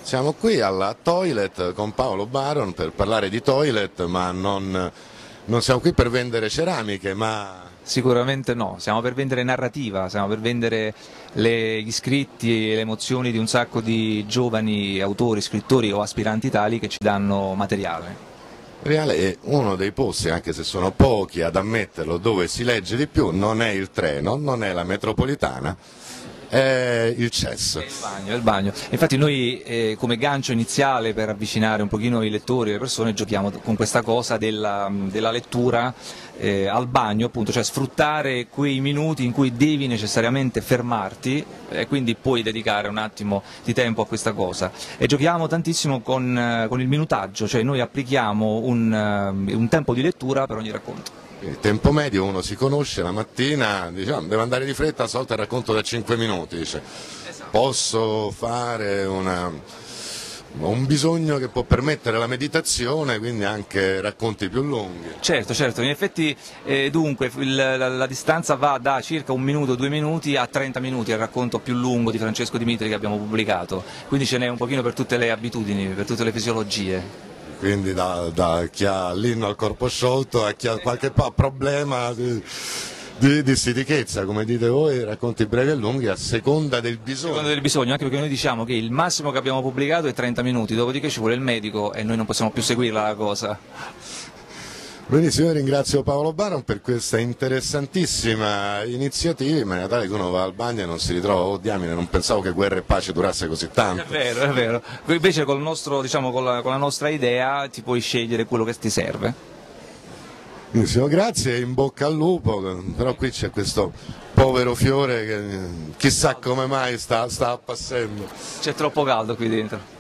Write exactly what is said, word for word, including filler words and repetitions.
Siamo qui alla Toilet con Paolo Baron per parlare di toilet, ma non, non siamo qui per vendere ceramiche, ma... Sicuramente no, siamo per vendere narrativa, siamo per vendere le, gli scritti e le emozioni di un sacco di giovani autori, scrittori o aspiranti tali che ci danno materiale. Reale è uno dei posti, anche se sono pochi ad ammetterlo, dove si legge di più, non è il treno, non è la metropolitana, è il cesso. È il bagno, è il bagno. Infatti noi eh, come gancio iniziale per avvicinare un pochino i lettori, le persone, giochiamo con questa cosa della, della lettura eh, al bagno, appunto, cioè sfruttare quei minuti in cui devi necessariamente fermarti e quindi puoi dedicare un attimo di tempo a questa cosa. E giochiamo tantissimo con, eh, con il minutaggio, cioè noi applichiamo un, uh, un tempo di lettura per ogni racconto. Il tempo medio, uno si conosce la mattina, diciamo, deve andare di fretta, a solito il racconto da cinque minuti, dice posso fare una, un bisogno che può permettere la meditazione, quindi anche racconti più lunghi. Certo, certo, in effetti eh, dunque il, la, la distanza va da circa un minuto, due minuti a trenta minuti, il racconto più lungo di Francesco Dimitri che abbiamo pubblicato, quindi ce n'è un pochino per tutte le abitudini, per tutte le fisiologie. Quindi da, da chi ha l'inno al corpo sciolto a chi ha qualche problema di, di, di stitichezza, come dite voi, racconti brevi e lunghi a seconda del bisogno. A seconda del bisogno, anche perché noi diciamo che il massimo che abbiamo pubblicato è trenta minuti, dopodiché ci vuole il medico e noi non possiamo più seguirla la cosa. Benissimo, io ringrazio Paolo Baron per questa interessantissima iniziativa, in maniera tale che uno va al bagno e non si ritrova, oh diamine, non pensavo che Guerra e Pace durasse così tanto. È vero, è vero. Invece col nostro, diciamo, con, la, con la nostra idea ti puoi scegliere quello che ti serve. Benissimo, grazie, in bocca al lupo, però qui c'è questo povero fiore che chissà come mai sta, sta appassendo. C'è troppo caldo qui dentro.